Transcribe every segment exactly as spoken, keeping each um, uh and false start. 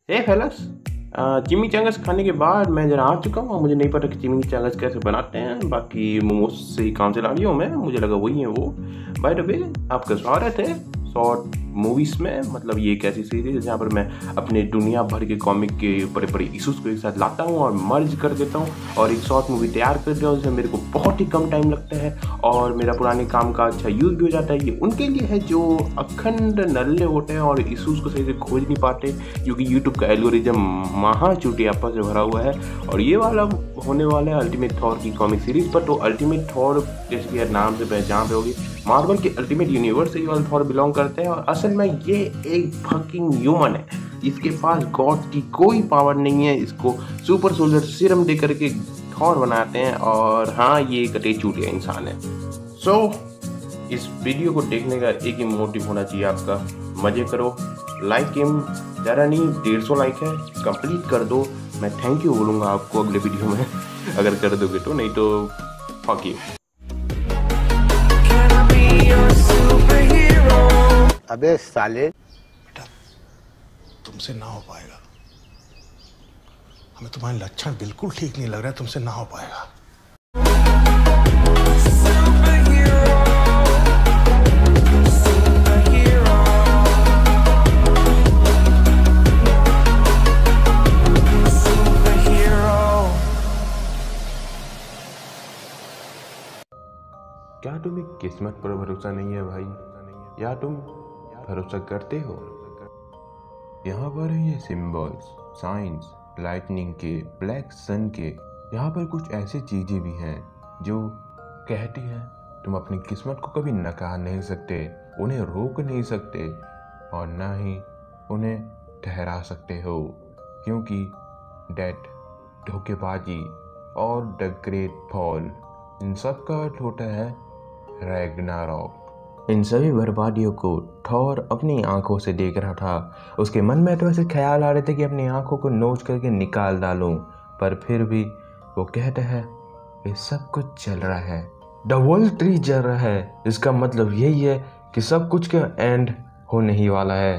हे फेलस, चिमी चंगस खाने के बाद मैं जरा आ चुका हूँ और मुझे नहीं पता कि चिमी चंगस कैसे बनाते हैं। बाकी मोमोज से ही काम चला रही हूँ मैं, मुझे लगा वही है वो। बाय द वे, आपका स्वागत है शॉर्ट मूवीज़ में। मतलब ये एक ऐसी सीरीज है जहाँ पर मैं अपने दुनिया भर के कॉमिक के बड़े बड़े इशूज़ को एक साथ लाता हूँ और मर्ज कर देता हूँ और एक शॉर्ट मूवी तैयार कर देता हूँ जिसमें मेरे को बहुत ही कम टाइम लगता है और मेरा पुराने काम का अच्छा यूज़ भी हो जाता है। ये उनके लिए है जो अखंड नल्ले होते हैं और इशूज़ को सही से खोज नहीं पाते, क्योंकि यूट्यूब का एल्गोरिज्म महा चूटियापा से भरा हुआ है। और ये वाला होने वाला है अल्टीमेट थॉर की कॉमिक सीरीज पर। तो अल्टीमेट थॉर जैसे कि नाम से पहचान होगी, मार्वल के अल्टीमेट यूनिवर्स से ये वाला थॉर बिलोंग करते हैं और असल में ये एक फकिंग ह्यूमन है। इसके पास गॉड की कोई पावर नहीं है, इसको सुपर सोल्जर सीरम दे करके थॉर बनाते हैं और हाँ, ये एक अटे चूटिया इंसान है। सो so, इस वीडियो को देखने का एक ही मोटिव होना चाहिए आपका, मजे करो। लाइक हिम, ज़्यादा नहीं, डेढ़ सौ लाइक है, कंप्लीट कर दो। मैं थैंक यू बोलूँगा आपको अगले वीडियो में अगर कर दोगे तो, नहीं तो फक यू। अबे साले, बेटा तुमसे ना हो पाएगा। हमें तुम्हारे लक्षण बिल्कुल ठीक नहीं लग रहे हैं, तुमसे ना हो पाएगा। क्या तुम्हें किस्मत पर भरोसा नहीं है भाई, या तुम भरोसा करते हो? यहाँ पर है ये सिंबल्स, साइंस, लाइटनिंग के, ब्लैक सन के। यहाँ पर कुछ ऐसी चीज़ें भी हैं जो कहती हैं तुम अपनी किस्मत को कभी नकार नहीं सकते, उन्हें रोक नहीं सकते और ना ही उन्हें ठहरा सकते हो, क्योंकि डेथ, धोखेबाजी और द ग्रेट फॉल, इन सब का अर्थ होता है रैग्नारॉक। इन सभी बर्बादियों को थॉर अपनी आंखों से देख रहा था। उसके मन में तो ऐसे ख्याल आ रहे थे कि अपनी आंखों को नोच करके निकाल डालूं, पर फिर भी वो कहता है ये सब कुछ चल रहा है, द वर्ल्ड ट्री जल रहा है, इसका मतलब यही है कि सब कुछ का एंड होने ही वाला है।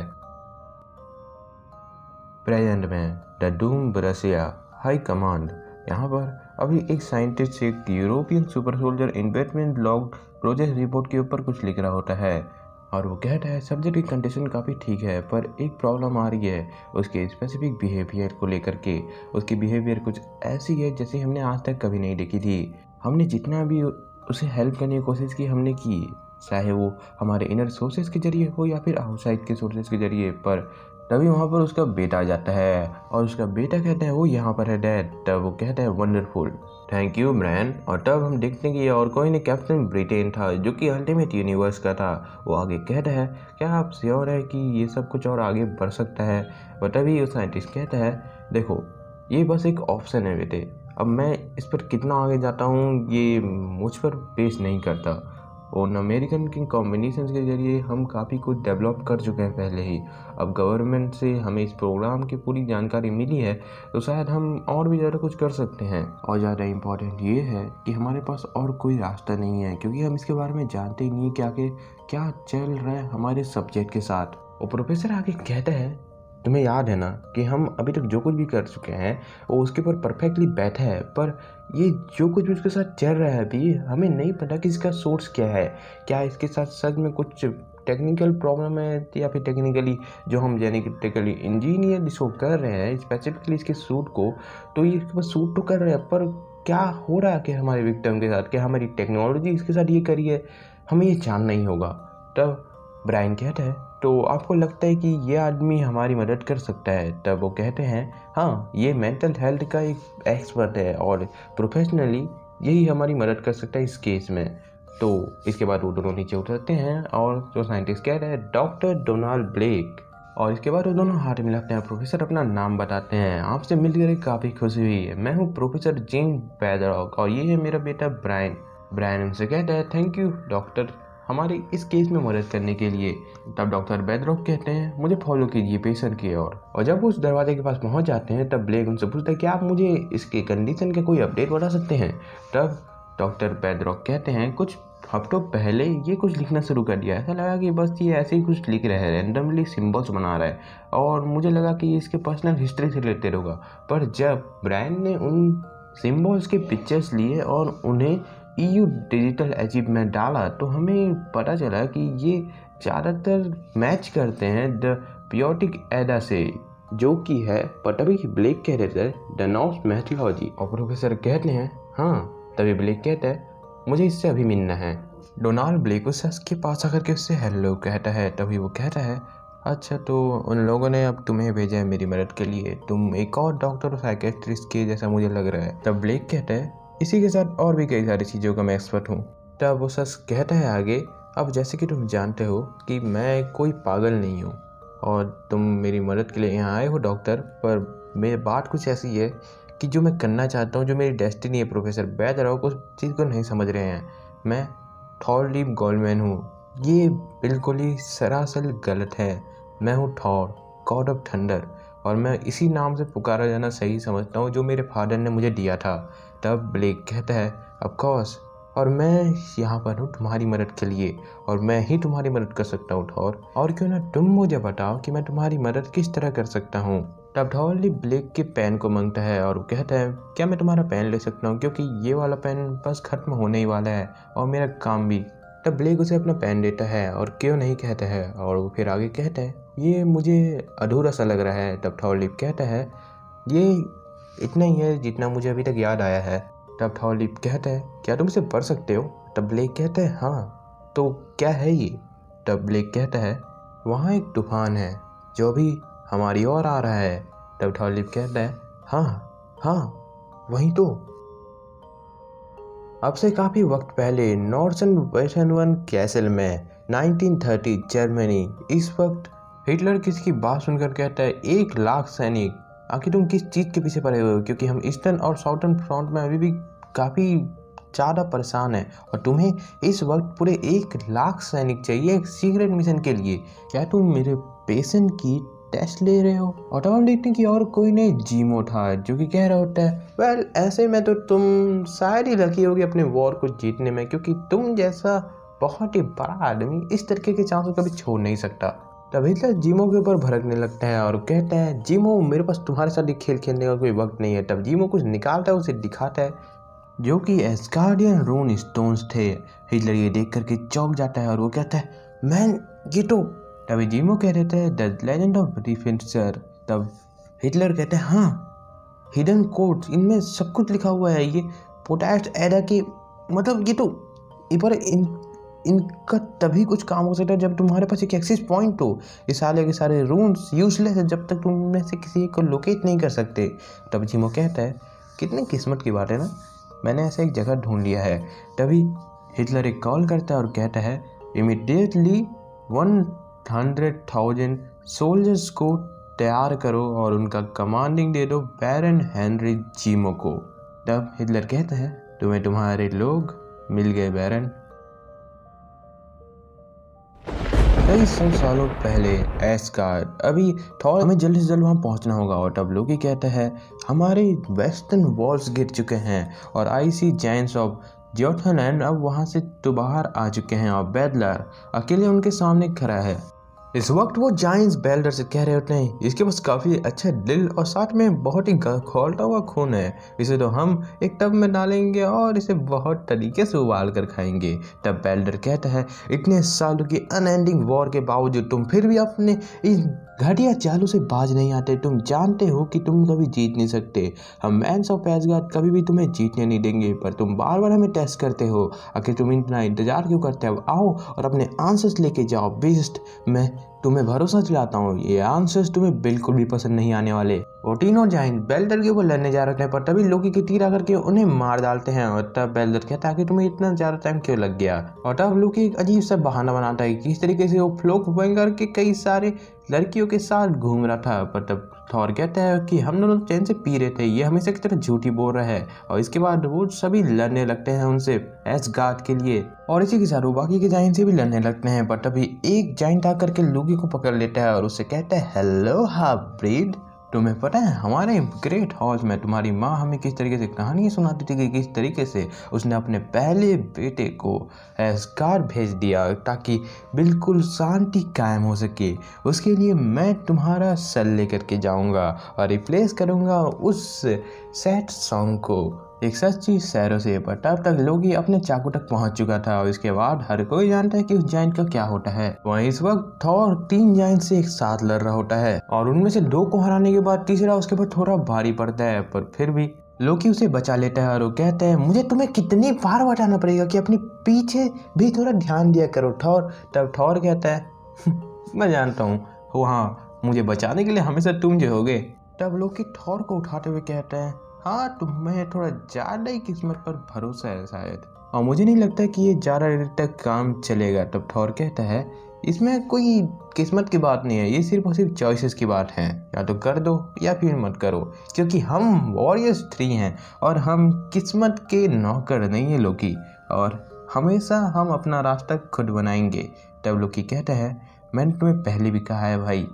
प्रेजेंट में the doom Brasia high command, यहाँ पर अभी एक साइंटिस्ट एक European super soldier investment log project report के ऊपर कुछ लिख रहा होता है और वो कहता है सब्जेक्ट की कंडीशन काफ़ी ठीक है, पर एक प्रॉब्लम आ रही है उसके स्पेसिफिक बिहेवियर को लेकर के। उसकी बिहेवियर कुछ ऐसी है जैसे हमने आज तक कभी नहीं देखी थी। हमने जितना भी उसे हेल्प करने की कोशिश की हमने की, चाहे वो हमारे इनर सोर्सेज के जरिए हो या फिर आउटसाइड के सोर्सेज के जरिए, पर तभी वहाँ पर उसका बेटा आ जाता है और उसका बेटा कहता है वो यहाँ पर है डैड। तब वो कहता है वंडरफुल, थैंक यू ब्रैन। और तब हम देखते हैं कि ये और कोई नहीं, कैप्टन ब्रिटेन था जो कि अल्टीमेट यूनिवर्स का था। वो आगे कहता है क्या आप श्योर है कि ये सब कुछ और आगे बढ़ सकता है? और तभी वो साइंटिस्ट कहता है देखो ये बस एक ऑप्शन है बेटे, अब मैं इस पर कितना आगे जाता हूँ ये मुझ पर बेस नहीं करता। और अमेरिकन के कॉम्बिनेशन के जरिए हम काफ़ी कुछ डेवलप कर चुके हैं पहले ही। अब गवर्नमेंट से हमें इस प्रोग्राम की पूरी जानकारी मिली है तो शायद हम और भी ज़्यादा कुछ कर सकते हैं। और ज़्यादा इम्पोर्टेंट ये है कि हमारे पास और कोई रास्ता नहीं है, क्योंकि हम इसके बारे में जानते ही नहीं क्या कि क्या चल रहा है हमारे सब्जेक्ट के साथ। और प्रोफेसर आगे कहता है तुम्हें याद है ना कि हम अभी तक जो कुछ भी कर चुके हैं वो उसके ऊपर परफेक्टली बैठा है, पर ये जो कुछ भी उसके साथ चल रहा है अभी हमें नहीं पता कि इसका सोर्स क्या है। क्या इसके साथ सच में कुछ टेक्निकल प्रॉब्लम है या फिर टेक्निकली जो हम जेनेटिकली इंजीनियर इसको कर रहे हैं स्पेसिफिकली इसके सूट को, तो ये इसके पास सूट तो कर रहे हैं, पर क्या हो रहा है कि हमारे विक्टिम के साथ, क्या हमारी टेक्नोलॉजी इसके साथ ये करी है, हमें ये जानना ही होगा। तब ब्रायन कहता है तो आपको लगता है कि ये आदमी हमारी मदद कर सकता है? तब वो कहते हैं हाँ, ये मेंटल हेल्थ का एक एक्सपर्ट है और प्रोफेशनली यही हमारी मदद कर सकता है इस केस में। तो इसके बाद वो दोनों नीचे उतरते हैं और जो साइंटिस्ट कह रहे हैं डॉक्टर डोनाल्ड ब्लेक, और इसके बाद वो दोनों हाथ मिलाते हैं। प्रोफेसर अपना नाम बताते हैं, आपसे मिलकर काफ़ी खुशी हुई है, मैं हूँ प्रोफेसर जेम्स बेदरॉक और ये है मेरा बेटा ब्रायन। ब्रायन उनसे कहता है थैंक यू डॉक्टर हमारे इस केस में मदद करने के लिए। तब डॉक्टर बेदरॉक कहते हैं मुझे फॉलो कीजिए पेशेंट की ओर। और जब वो उस दरवाजे के पास पहुंच जाते हैं तब ब्लेक उनसे पूछता है कि आप मुझे इसके कंडीशन के कोई अपडेट बता सकते हैं? तब डॉक्टर बेदरॉक कहते हैं कुछ हफ्तों पहले ये कुछ लिखना शुरू कर दिया। ऐसा लगा कि बस ये ऐसे ही कुछ लिख रहा है, रैंडमली सिंबल्स बना रहा है, और मुझे लगा कि ये इसके पर्सनल हिस्ट्री से रिलेटेड होगा। पर जब ब्रायन ने उन सिंबल्स के पिक्चर्स लिए और उन्हें ईयू डिजिटल अचीव में डाला तो हमें पता चला कि ये ज़्यादातर मैच करते हैं द पियोटिक एडा से, जो कि है पटवी ब्लेक कह रहे थे द नॉर्स मैथोलॉजी। और प्रोफेसर कहते हैं हाँ, तभी ब्लेक कहता है मुझे इससे अभी मिलना है। डोनाल्ड ब्लेक उस शख्स के पास आकर के उससे हेलो कहता है। तभी वो कहता है अच्छा, तो उन लोगों ने अब तुम्हें भेजा है मेरी मदद के लिए, तुम एक और डॉक्टर और साइकेट्रिस्ट के जैसा मुझे लग रहा है। तब ब्लेक कहता है इसी के साथ और भी कई सारी चीज़ों का मैं एक्सपर्ट हूँ। तब वो शख्स कहता है आगे, अब जैसे कि तुम जानते हो कि मैं कोई पागल नहीं हूँ और तुम मेरी मदद के लिए यहाँ आए हो डॉक्टर, पर मेरी बात कुछ ऐसी है कि जो मैं करना चाहता हूँ, जो मेरी डेस्टिनी है प्रोफेसर बेदरॉक, उस चीज़ को नहीं समझ रहे हैं। मैं थॉर लीप गोल्डमैन हूँ। ये बिल्कुल ही सरासर गलत है। मैं हूँ थॉर, गॉड ऑफ थंडर, और मैं इसी नाम से पुकारा जाना सही समझता हूँ जो मेरे फादर ने मुझे दिया था। तब ब्लेक कहता है ऑफ कोर्स, और मैं यहाँ पर हूँ तुम्हारी मदद के लिए, और मैं ही तुम्हारी मदद कर सकता हूँ थॉर। और क्यों ना तुम मुझे बताओ कि मैं तुम्हारी मदद किस तरह कर सकता हूँ। तब थॉर ब्लेक के पेन को मांगता है और वो कहता है क्या मैं तुम्हारा पेन ले सकता हूँ, क्योंकि ये वाला पेन बस खत्म होने ही वाला है और मेरा काम भी। तब ब्लेक उसे अपना पेन देता है और क्यों नहीं कहता है, और वो फिर आगे कहता है ये मुझे अधूरा सा लग रहा है। तब थॉर कहता है ये इतना ही है जितना मुझे अभी तक याद आया है। तब थॉर कहता है क्या तुम इसे पढ़ सकते हो। तब ब्लेक कहता है हाँ, तो क्या है ये। तब ब्लेक कहता है वहाँ एक तूफान है जो भी हमारी ओर आ रहा है। तब थॉर कहता है हाँ हाँ वही तो। अब से काफ़ी वक्त पहले नॉर्सन वेस्टर्न कैसल में नाइनटीन थर्टी जर्मनी। इस वक्त हिटलर किसी की बात सुनकर कहता है एक लाख सैनिक, आखिर तुम किस चीज़ के पीछे पड़े हुए हो, क्योंकि हम ईस्टर्न और साउथर्न फ्रंट में अभी भी काफ़ी ज़्यादा परेशान हैं और तुम्हें इस वक्त पूरे एक लाख सैनिक चाहिए एक सीक्रेट मिशन के लिए। क्या तुम मेरे पेशेंट की टेस्ट ले रहे हो। और तब हम देखते हैं कि और कोई नहीं जीमो था जो कि कह रहा होता है वेल ऐसे में तो तुम शायद ही लकी होगी अपने वॉर को जीतने में, क्योंकि तुम जैसा बहुत ही बड़ा आदमी इस तरीके के चांस को कभी छोड़ नहीं सकता। तब हिटलर जीमो के ऊपर भड़कने लगता है और कहता है जीमो मेरे पास तुम्हारे साथ खेल खेलने का कोई वक्त नहीं है। तब जीमो कुछ निकालता है, उसे दिखाता है जो कि एस्गार्डियन रून स्टोन्स थे। हिटलर ये देख करके चौंक जाता है और वो कहता है मैन ये तो। तभी जीमो कह रहे थे द लेजेंड ऑफ डिफेंसर। तब हिटलर कहते हैं हाँ हिडन कोड्स, इनमें सब कुछ लिखा हुआ है, ये पोटैश एडा की, मतलब ये तो एक बार इन इनका तभी कुछ काम हो सकता है जब तुम्हारे पास एक एक्सेस पॉइंट हो। ये सारे के सारे रून्स यूजलेस है जब तक तुम में से किसी को लोकेट नहीं कर सकते। तब जीमो कहता है कितनी किस्मत की बात है ना, मैंने ऐसा एक जगह ढूंढ लिया है। तभी हिटलर एक कॉल करता है और कहता है immediately one hundred thousand soldiers को तैयार करो और उनका कमांडिंग दे दो बैरन हेनरी जीमो को। तब हिटलर कहता है तुम्हें तुम्हारे लोग मिल गए बैरन। कई सौ सालों पहले एस्गार्ड, अभी थॉर हमें जल्द से जल्द वहाँ पहुँचना होगा। और तब लोकी कहता है हमारे वेस्टर्न वॉल्स गिर चुके हैं और आई सी जायंट्स ऑफ जोथनलैंड अब वहाँ से तो बाहर आ चुके हैं और बेदलर अकेले उनके सामने खड़ा है। इस वक्त वो जायंट्स बेल्डर से कह रहे होते हैं इसके पास काफ़ी अच्छा दिल और साथ में बहुत ही खौलता हुआ खून है, इसे तो हम एक टब में डालेंगे और इसे बहुत तरीके से उबाल कर खाएंगे। तब बेल्डर कहता है इतने सालों की अनएंडिंग वॉर के बावजूद तुम फिर भी अपने इस घटिया चालों से बाज नहीं आते। तुम जानते हो कि तुम कभी जीत नहीं सकते, हम मैंस ऑफ एस्गार्ड कभी भी तुम्हें जीतने नहीं देंगे, पर तुम बार बार हमें टेस्ट करते हो। आखिर तुम इतना इंतजार क्यों करते हो, आओ और अपने आंसर्स लेके जाओ बीस्ट। मैं तुम्हें भरोसा दिलाता हूँ ये आंसर्स तुम्हें बिल्कुल भी पसंद नहीं आने वाले। वो तीनों जायंट बेल्डर के ऊपर लड़ने जा रहे थे पर तभी लोकी के तीर आकर के उन्हें मार डालते हैं। और तब बेल्डर कहता है कि तुम्हें इतना ज़्यादा टाइम क्यों लग गया। और तब लोकी एक अजीब सा बहाना बनाता है कि किस तरीके से वो फ्लोक वेंगर के कई सारे लड़कियों के साथ घूम रहा था। पर तब थॉर कहता है कि हम दोनों चैन से पी रहे थे, ये हमेशा की तरह झूठी बोल रहा है। और इसके बाद वो सभी लड़ने लगते हैं उनसे एस्गार्ड के लिए और इसी के साथ वो बाकी के जाइंट से भी लड़ने लगते हैं। पर तभी एक जाइंट आकर के लोकी को पकड़ लेता है और उससे कहता है हेलो हाफ ब्रीड, तुम्हें पता है हमारे ग्रेट हाउस में तुम्हारी माँ हमें किस तरीके से कहानियाँ सुनाती थी कि किस तरीके से उसने अपने पहले बेटे को एस्गार्ड भेज दिया ताकि बिल्कुल शांति कायम हो सके। उसके लिए मैं तुम्हारा सर लेकर के जाऊंगा और रिप्लेस करूंगा उस सैड सॉन्ग को एक सच्ची सैरों से। पर तब तक लोगी अपने चाकू तक पहुंच चुका था और इसके बाद हर कोई जानता है कि उस जाइंट का क्या होता है। वहीं इस वक्त थॉर तीन जाइंट से एक साथ लड़ रहा होता है और उनमें से दो को हराने के बाद तीसरा उसके बाद थोड़ा भारी पड़ता है, पर फिर भी लोकी उसे बचा लेता है और वो कहता है मुझे तुम्हें कितनी बार बताना पड़ेगा कि अपने पीछे भी थोड़ा ध्यान दिया करो थॉर। तब थॉर कहता है मैं जानता हूँ, हाँ मुझे बचाने के लिए हमेशा तुम जो होगे। तब लोकी थॉर को उठाते हुए कहता है हाँ तुम्हें थोड़ा ज़्यादा ही किस्मत पर भरोसा है शायद, और मुझे नहीं लगता कि ये ज़्यादा देर तक काम चलेगा। तब थॉर कहता है इसमें कोई किस्मत की बात नहीं है, ये सिर्फ और सिर्फ चॉइसेस की बात है, या तो कर दो या फिर मत करो, क्योंकि हम वॉरियर्स थ्री हैं और हम किस्मत के नौकर नहीं है लोकी, और हमेशा हम अपना रास्ता खुद बनाएंगे। तब लोकी कहता है मैंने तुम्हें पहले भी कहा है भाई,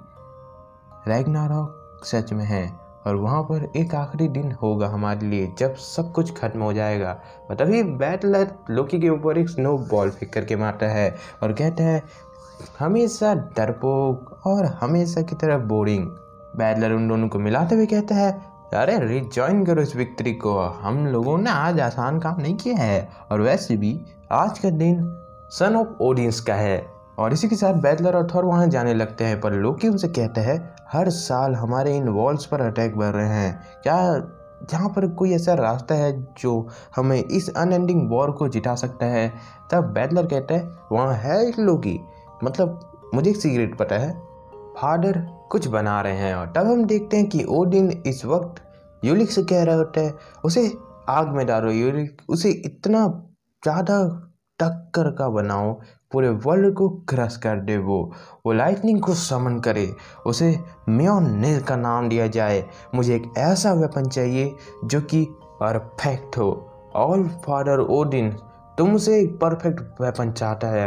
रैग्नारॉक सच में है और वहाँ पर एक आखिरी दिन होगा हमारे लिए जब सब कुछ खत्म हो जाएगा। और तभी बैटलर लोकी के ऊपर एक स्नो बॉल फेंक करके मारता है और कहता है हमेशा डरपोक और हमेशा की तरह बोरिंग। बैटलर उन दोनों को मिलाते हुए कहता है अरे रिजॉइन करो इस विक्ट्री को, हम लोगों ने आज आसान काम नहीं किया है और वैसे भी आज का दिन सन ऑफ ओडिन्स का है। और इसी के साथ बैटलर और थॉर वहाँ जाने लगते हैं, पर लोकी उनसे कहता है हर साल हमारे इन वॉल्स पर अटैक बढ़ रहे हैं, क्या यहाँ पर कोई ऐसा रास्ता है जो हमें इस अनएंडिंग वॉर को जिता सकता है। तब बैटलर कहता है वहाँ है एक लोकी, मतलब मुझे एक सीक्रेट पता है, फादर कुछ बना रहे हैं। और तब हम देखते हैं कि ओडिन इस वक्त यूलिक से कह रहा होता है उसे आग में डालो यूलिक, उसे इतना ज़्यादा टक्कर का बनाओ पूरे वर्ल्ड को क्रश कर दे, वो वो लाइटनिंग को समन करे, उसे म्योनिल का नाम दिया जाए। मुझे एक ऐसा वेपन चाहिए जो कि परफेक्ट हो। ऑल फादर ओडिन तुमसे एक परफेक्ट वेपन चाहता है।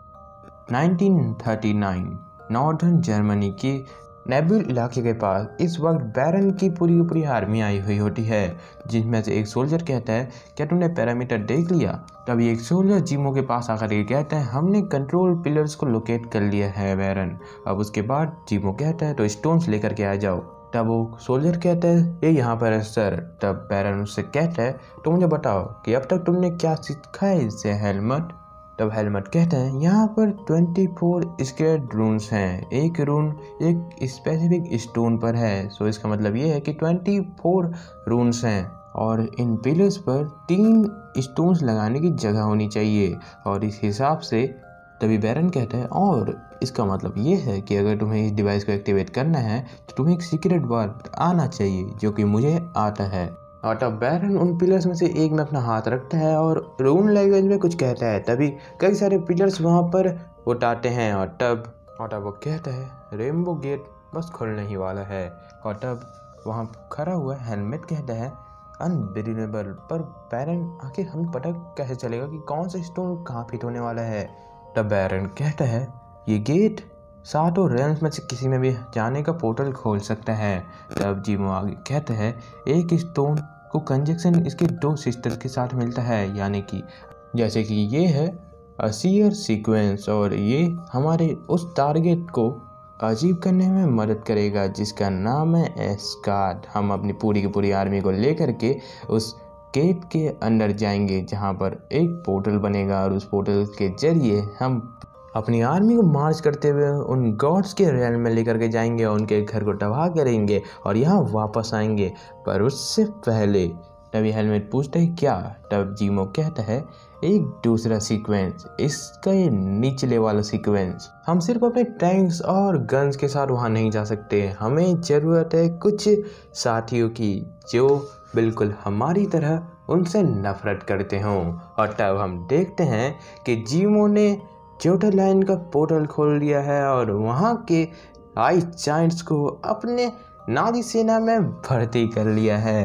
Nineteen thirty nine northern Germany के नेबुल इलाके के पास इस वक्त बैरन की पूरी की पूरी आर्मी आई हुई होती है, जिसमें से एक सोल्जर कहता है क्या तुमने पैरामीटर देख लिया। तभी एक सोल्जर जीमो के पास आकर के कहता है हमने कंट्रोल पिलर्स को लोकेट कर लिया है बैरन। अब उसके बाद जीमो कहता है तो स्टोन्स लेकर के आ जाओ। तब वो सोल्जर कहता है ये यहाँ पर है सर। तब बैरन उससे कहता है तो मुझे बताओ कि अब तक तुमने क्या सीखा है इससे हेलमेट। तब हेलमेट कहते हैं यहाँ पर चौबीस स्केर्ड रून्स हैं, एक रून एक स्पेसिफिक स्टोन पर है, सो इसका मतलब ये है कि चौबीस रून्स हैं और इन पिलर्स पर तीन स्टोन्स लगाने की जगह होनी चाहिए और इस हिसाब से। तभी बैरन कहता है और इसका मतलब ये है कि अगर तुम्हें इस डिवाइस को एक्टिवेट करना है तो तुम्हें एक सीक्रेट वर्ड आना चाहिए जो कि मुझे आता है। और तब बैरन उन पिलर्स में से एक में अपना हाथ रखता है और रून लैंग्वेज में कुछ कहता है। तभी कई सारे पिलर्स वहाँ पर उठाते हैं और तब और तब वो कहता है रेनबो गेट बस खुलने ही वाला है। और तब वहाँ खड़ा हुआ हेलमेट कहता है अनबिलीवेबल, पर बैरन आखिर हमें पता कैसे चलेगा कि कौन सा स्टोन कहाँ फिट होने वाला है। तब बैरन कहता है ये गेट सातों रेल्म्स में से किसी में भी जाने का पोर्टल खोल सकता है। तब जीमो आगे कहता है एक स्टोन को कंजक्शन इसके दो सिस्टर्स के साथ मिलता है, यानी कि जैसे कि ये है असीयर सीक्वेंस और ये हमारे उस टारगेट को अचीव करने में मदद करेगा जिसका नाम है एस्गार्ड। हम अपनी पूरी की पूरी आर्मी को लेकर के उस गेट के अंदर जाएंगे जहाँ पर एक पोर्टल बनेगा और उस पोर्टल के जरिए हम अपनी आर्मी को मार्च करते हुए उन गॉड्स के रेल में लेकर के जाएंगे और उनके घर को तबाह करेंगे और यहाँ वापस आएंगे। पर उससे पहले तभी हेलमेट पूछता है क्या। तब जीमो कहता है एक दूसरा सीक्वेंस, इसका ये निचले वाला सीक्वेंस। हम सिर्फ अपने टैंक्स और गन्स के साथ वहाँ नहीं जा सकते, हमें ज़रूरत है कुछ साथियों की जो बिल्कुल हमारी तरह उनसे नफरत करते हों। और तब हम देखते हैं कि जीमो ने जोटर लाइन का पोर्टल खोल दिया है और वहाँ के आइस जायंट्स को अपने नाजी सेना में भर्ती कर लिया है।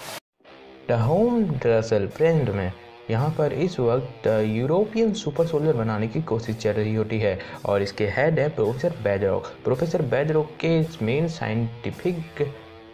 द होम ड्रसल फ्रेंड में यहाँ पर इस वक्त यूरोपियन सुपर सोल्जर बनाने की कोशिश चल रही होती है और इसके हेड है प्रोफेसर बेडरॉक। प्रोफेसर बेडरॉक के मेन साइंटिफिक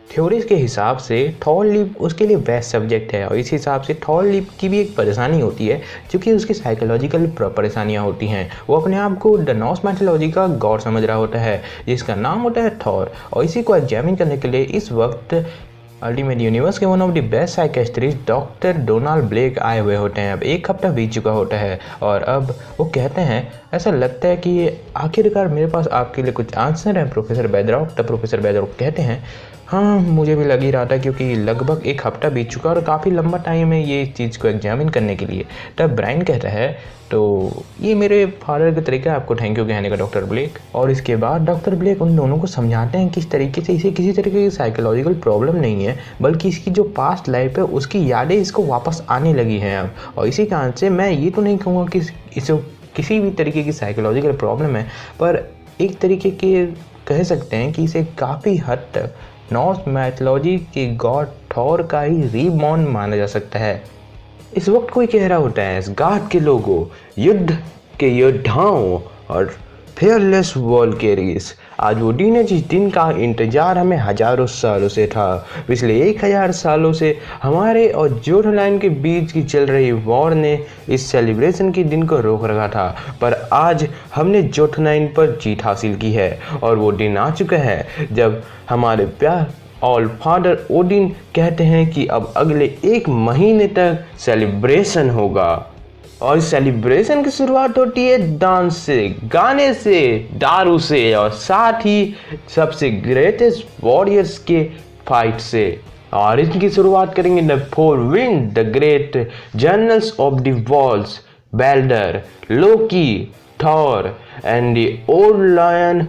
थ्योरीज के हिसाब से थॉर लीप उसके लिए बेस्ट सब्जेक्ट है और इस हिसाब से थॉर लीप की भी एक परेशानी होती है जो कि उसकी साइकोलॉजिकल परेशानियाँ होती हैं। वो अपने आप को द नॉर्स माइथोलॉजी का गॉड समझ रहा होता है जिसका नाम होता है थॉर, और इसी को एग्जामिन करने के लिए इस वक्त अल्टीमेट यूनिवर्स के one of the best psychiatrist doctor Donald Blake आए हुए होते हैं। अब एक हफ्ता बीत चुका होता है और अब वो कहते हैं, ऐसा लगता है कि आखिरकार मेरे पास आपके लिए कुछ आंसर है प्रोफेसर बेदरॉक। तब प्रोफेसर बेदरॉक कहते हैं, हाँ मुझे भी लग ही रहा था क्योंकि लगभग एक हफ्ता बीत चुका और काफ़ी लंबा टाइम है ये चीज़ को एग्जामिन करने के लिए। तब ब्रायन कहता है, तो ये मेरे फादर का तरीका है आपको थैंक यू कहने का डॉक्टर ब्लेक। और इसके बाद डॉक्टर ब्लेक उन दोनों को समझाते हैं किस तरीके से इसे किसी तरीके की साइकोलॉजिकल प्रॉब्लम नहीं है, बल्कि इसकी जो पास्ट लाइफ है उसकी यादें इसको वापस आने लगी हैं अब। और इसी कारण से मैं ये तो नहीं कहूँगा कि इसे किसी भी तरीके की साइकोलॉजिकल प्रॉब्लम है, पर एक तरीके के कह सकते हैं कि इसे काफ़ी हद तक नॉर्स मैथोलॉजी के गॉड थॉर का ही रीबॉर्न माना जा सकता है। इस वक्त कोई कह रहा होता है, एसगार्ड के लोगों, युद्ध के योद्धाओं और फेयरलेस वॉलकेरीज, आज वो दिन है जिस दिन का इंतजार हमें हजारों सालों से था। पिछले एक हजार सालों से हमारे और जोटलैंड के बीच की चल रही वॉर ने इस सेलिब्रेशन के दिन को रोक रखा था, पर आज हमने जोटलैंड पर जीत हासिल की है और वो दिन आ चुका है जब हमारे प्यार ऑल फादर ओडिन कहते हैं कि अब अगले एक महीने तक सेलिब्रेशन होगा। और सेलिब्रेशन की शुरुआत होती है डांस से, गाने से, दारू से और साथ ही सबसे ग्रेटेस्ट वॉरियर्स के फाइट से। और इनकी शुरुआत करेंगे the four wind, the great generals of the walls, Balder, Loki, Thor and the old lion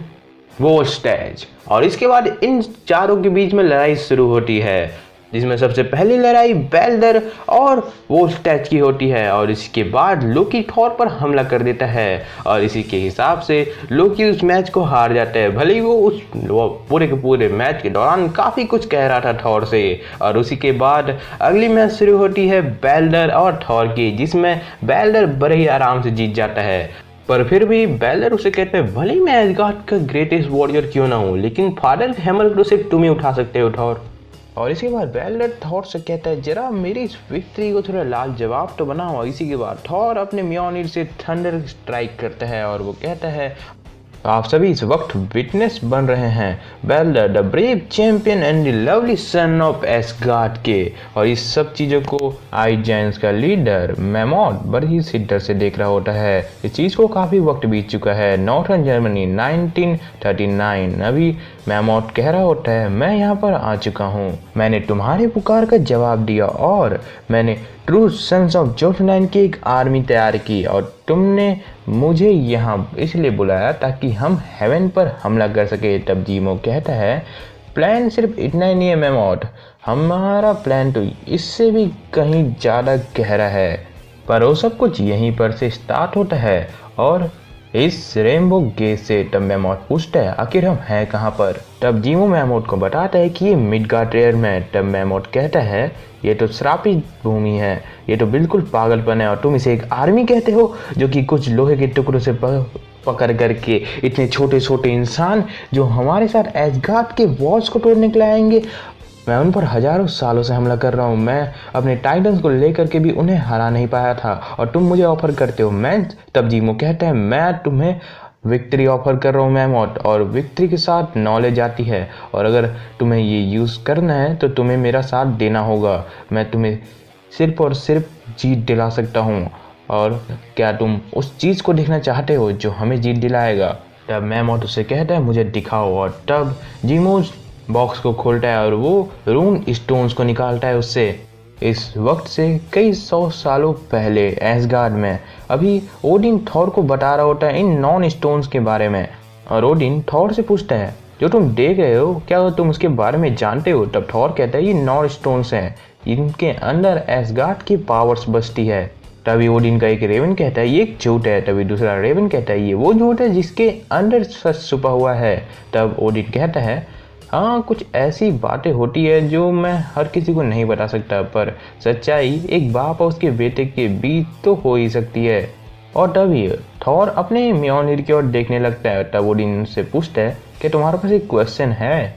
Volstagg. और इसके बाद इन चारों के बीच में लड़ाई शुरू होती है, जिसमें सबसे पहली लड़ाई बेल्डर और वोस्टेज की होती है। और इसके बाद लोकी थॉर पर हमला कर देता है और इसी के हिसाब से लोकी उस मैच को हार जाता है। भले ही वो उस वो पूरे के पूरे मैच के दौरान काफ़ी कुछ कह रहा था थॉर से। और उसी के बाद अगली मैच शुरू होती है बेल्डर और थॉर की, जिसमें बेल्डर बड़े ही आराम से जीत जाता है। पर फिर भी बेल्डर उसे कहते हैं, भले ही मैं एसगार्ड का ग्रेटेस्ट वॉरियर क्यों ना हूँ, लेकिन फादर हैमर को सिर्फ तुम ही उठा सकते हो थॉर। और इसके बाद बेल्डर थॉर से कहता है, जरा मेरी इस विक्ट्री को थोड़ा लाजवाब तो बनाओ। इसी के बाद थॉर अपने म्योनिर से थंडर स्ट्राइक करता है और वो कहता है, आप सभी इस वक्त विटनेस बन रहे हैं Balder the brave champion and the lovely son of Asgard के। और इस सब चीज़ों को आइस जायंट्स का लीडर मैमोथ बड़ी शिद्दत से देख रहा होता है। इस चीज़ को काफ़ी वक्त बीत चुका है, northern Germany nineteen thirty nine. अभी मैमोथ कह रहा होता है, मैं यहाँ पर आ चुका हूँ, मैंने तुम्हारे पुकार का जवाब दिया और मैंने ट्रू सन्स ऑफ जोटलैंड की एक आर्मी तैयार की और तुमने मुझे यहाँ इसलिए बुलाया ताकि हम हेवन पर हमला कर सके। तब जीमो कहता है, प्लान सिर्फ इतना ही नहीं है मैमोथ, हमारा प्लान तो इससे भी कहीं ज़्यादा गहरा है। पर वो सब कुछ यहीं पर से स्टार्ट होता है और इस रेनबो गेट से। तब मैमोथ पूछता है, आखिर हम हैं कहाँ पर। तब जीमो मैमोथ को बताता है कि ये मिडगार्ड रेयर में। तब मैमोथ कहता है, ये तो श्रापित भूमि है, ये तो बिल्कुल पागलपन है और तुम इसे एक आर्मी कहते हो जो कि कुछ लोहे के टुकड़ों से पकड़ करके इतने छोटे छोटे इंसान जो हमारे साथ एसगार्ड के वॉल्स को तोड़ने के लिए आएंगे। मैं उन पर हजारों सालों से हमला कर रहा हूँ, मैं अपने टाइटन्स को लेकर के भी उन्हें हरा नहीं पाया था और तुम मुझे ऑफर करते हो मैं। तब जीमो कहता है, मैं तुम्हें विक्ट्री ऑफर कर रहा हूँ मैमोथ, और विक्ट्री के साथ नॉलेज आती है और अगर तुम्हें ये यूज़ करना है तो तुम्हें मेरा साथ देना होगा। मैं तुम्हें सिर्फ और सिर्फ जीत दिला सकता हूँ और क्या तुम उस चीज़ को देखना चाहते हो जो हमें जीत दिलाएगा। तब मैमोथ उसे कहता है, मुझे दिखाओ। और तब जीमो बॉक्स को खोलता है और वो रून स्टोन्स को निकालता है उससे। इस वक्त से कई सौ सालों पहले एसगार्ड में अभी ओडिन थॉर को बता रहा होता है इन नॉन स्टोन्स के बारे में। और ओडिन थॉर से पूछता है, जो तुम देख रहे हो क्या तुम उसके बारे में जानते हो। तब थॉर कहता है, ये नॉन स्टोन्स हैं, इनके अंदर एसगार्ड की पावर्स बसती है। तभी ओडिन का एक रेवन कहता है, ये एक झूठ है। तभी दूसरा रेवन कहता है, ये वो झूठ है जिसके अंदर सच छुपा हुआ है। तब ओडिन कहता है, हाँ कुछ ऐसी बातें होती है जो मैं हर किसी को नहीं बता सकता, पर सच्चाई एक बाप और उसके बेटे के बीच तो हो ही सकती है। और तभी थॉर अपने म्योनिर की ओर देखने लगता है। तब ओडिन से पूछता है कि तुम्हारे पास एक क्वेश्चन है।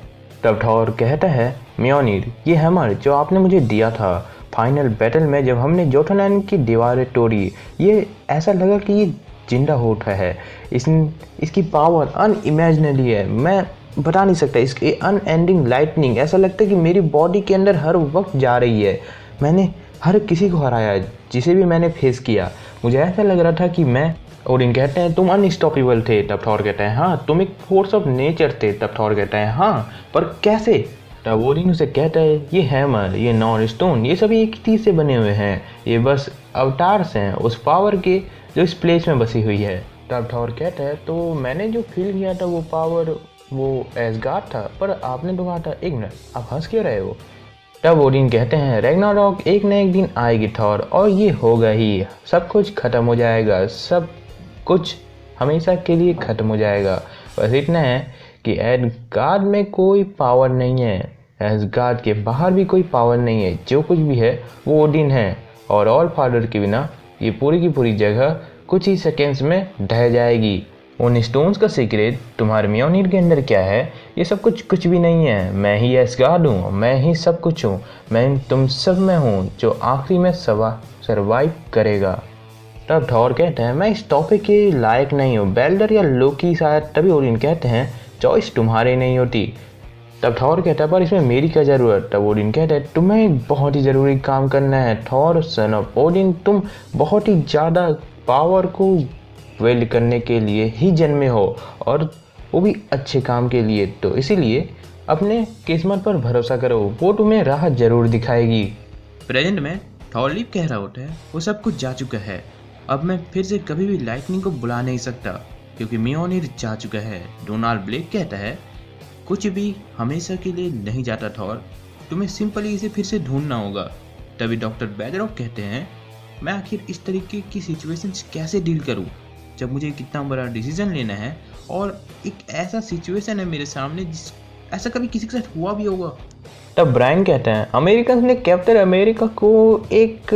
तब थॉर कहता है, म्योनिर, ये हैमर जो आपने मुझे दिया था फाइनल बैटल में जब हमने जोटुलैंड की दीवारें तोड़ी, ये ऐसा लगा कि ये जिंदा हो उठा है। इस इसकी पावर अनइमेजिनरी है, मैं बता नहीं सकता। इसकी अनएंडिंग लाइटनिंग, ऐसा लगता है कि मेरी बॉडी के अंदर हर वक्त जा रही है। मैंने हर किसी को हराया जिसे भी मैंने फेस किया। मुझे ऐसा लग रहा था कि मैं ओडिन कहते हैं तुम अनस्टॉपेबल थे। तब थॉर कहते हैं हाँ तुम एक फोर्स ऑफ नेचर थे। तब थॉर कहता है हाँ पर कैसे। तब ओडिन उसे कहता है ये हैमर, ये नॉन स्टोन, ये सभी एक चीज़ से बने हुए हैं, ये बस अवतार्स हैं उस पावर के जो इस प्लेस में बसी हुई है। तब थॉर कहता है तो मैंने जो फील किया था वो पावर वो एसगार्ड था, पर आपने तो कहा था एक मिनट, आप हंस क्यों रहे हो। तब ओडिन कहते हैं रैग्नारॉक एक न एक दिन आएगी थॉर, और ये होगा ही, सब कुछ ख़त्म हो जाएगा, सब कुछ हमेशा के लिए ख़त्म हो जाएगा। बस इतना है कि एसगार्ड में कोई पावर नहीं है, एसगार्ड के बाहर भी कोई पावर नहीं है, जो कुछ भी है वो ओडिन है, और ऑल फादर के बिना ये पूरी की पूरी जगह कुछ ही सेकेंड्स में ढह जाएगी। उन स्टोन्स का सीक्रेट तुम्हारे म्योनिर के अंदर क्या है, ये सब कुछ कुछ भी नहीं है। मैं ही एसगार्ड हूँ, मैं ही सब कुछ हूँ, मैं तुम सब में हूँ जो आखिरी में सवा सर्वाइव करेगा। तब थॉर कहते हैं मैं इस टॉपिक के लायक नहीं हूँ, बेल्डर या लोकी शायद। तभी ओडिन कहते हैं चॉइस तुम्हारी नहीं होती। तब थॉर कहता है पर इसमें मेरी क्या ज़रूरत। तब ओडिन कहता है तुम्हें एक बहुत ही ज़रूरी काम करना है थॉर सन ऑफ ओडिन, तुम बहुत ही ज़्यादा पावर को वेल करने के लिए ही जन्मे हो, और वो भी अच्छे काम के लिए। तो इसीलिए अपने किस्मत पर भरोसा करो, वो तुम्हें राह जरूर दिखाएगी। प्रेजेंट में थॉरलीफ कह रहा होता है वो सब कुछ जा चुका है, अब मैं फिर से कभी भी लाइटनिंग को बुला नहीं सकता क्योंकि म्योनिर जा चुका है। डोनाल्ड ब्लेक कहता है कुछ भी हमेशा के लिए नहीं जाता थॉर, तुम्हें सिंपली इसे फिर से ढूंढना होगा। तभी डॉक्टर बेदरॉक कहते हैं मैं आखिर इस तरीके की सिचुएशंस कैसे डील करूं जब मुझे कितना बड़ा डिसीजन लेना है, और एक ऐसा सिचुएशन है मेरे सामने जिस ऐसा कभी किसी के साथ हुआ भी होगा। तब ब्रायन कहते हैं अमेरिकन ने कैप्टन अमेरिका को एक